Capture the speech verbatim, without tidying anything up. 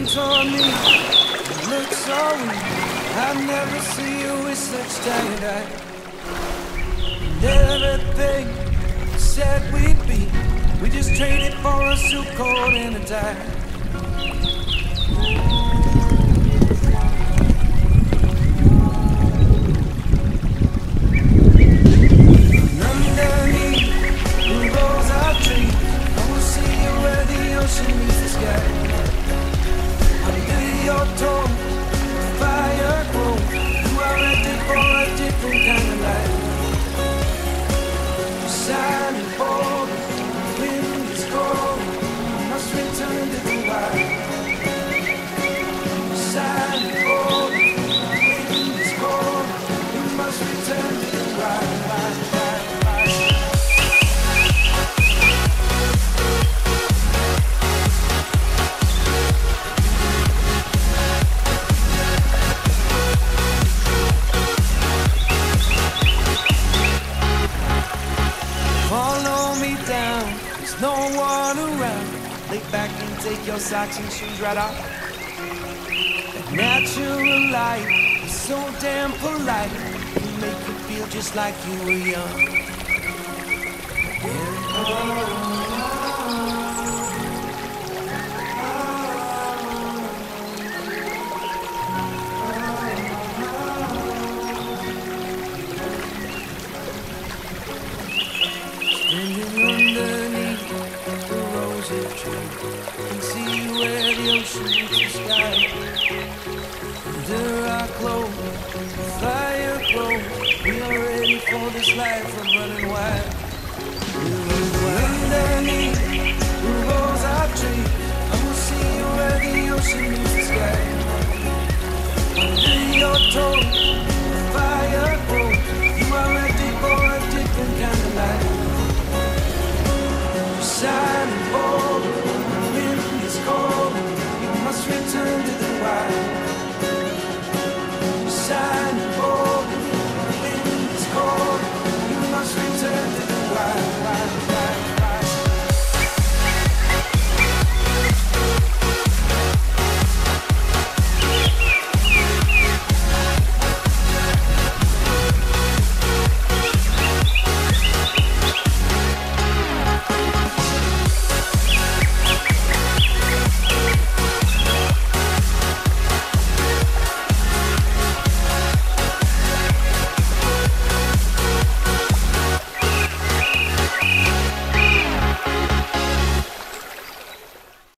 toward me, you look so weak. I've never seen you with such tired eyes. And everything we said we'd be, we just traded for a suit coat and a tie. And underneath the rows of trees, I will see you where the ocean meets the sky. Under your tongue, fire grows. You are ready for a different kind of life. Silent for the wind is cold. I must return to the wild. Silent for the wind is cold. You must return to the wild. wild, wild, wild. Follow me down, there's no one around. Lay back and take your socks and shoes right off. That natural light is so damn polite. It make you feel just like you were young. Standing underneath the rosy tree, can see where the ocean meets the sky. Under our clothes, the fire glows. We are ready for this life of running wild. Underneath the rosy tree, I will see you where the ocean meets the sky. Under your toes,